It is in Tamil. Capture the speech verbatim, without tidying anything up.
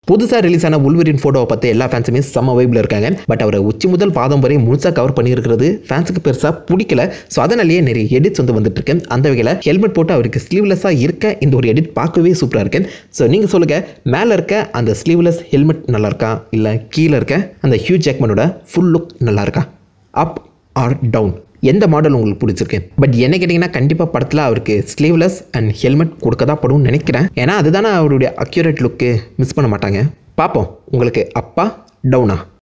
புதுசாக ரிலீஸ் ஆன உல்வரின் ஃபோட்டோவை பார்த்து எல்லா ஃபேன்ஸுமே செம்ம வைப்பில் இருக்காங்க. பட் அவரை உச்சி முதல் பாதம் வரை முழுசாக கவர் பண்ணியிருக்கிறது ஃபேன்ஸுக்கு பெருசாக பிடிக்கல. ஸோ அதனாலேயே நிறைய எடிட்ஸ் வந்து வந்துட்டு இருக்கு. அந்த வகையில் ஹெல்மெட் போட்டு அவருக்கு ஸ்லீவ்லெஸ்ஸாக இருக்க இந்த ஒரு எடிட் பார்க்கவே சூப்பராக இருக்கு. ஸோ நீங்கள் சொல்லுங்கள், மேலே இருக்க அந்த ஸ்லீவ்லெஸ் ஹெல்மெட் நல்லா இருக்கா, இல்லை கீழே இருக்க அந்த ஹியூ ஜாக்மனோட ஃபுல் லுக் நல்லா இருக்கா? அப் ஆர் டவுன், எந்த மாடல் உங்களுக்கு பிடிச்சிருக்கு? பட் என்ன கேட்டிங்கன்னா கண்டிப்பாக படத்தில் அவருக்கு ஸ்லீவ்லெஸ் அண்ட் ஹெல்மெட் கொடுக்க தான் படும்னு நினைக்கிறேன். ஏன்னா அதுதானே அவருடைய அக்யூரேட் லுக்கு, மிஸ் பண்ண மாட்டாங்க. பார்ப்போம், உங்களுக்கு அப்பா டவுனா?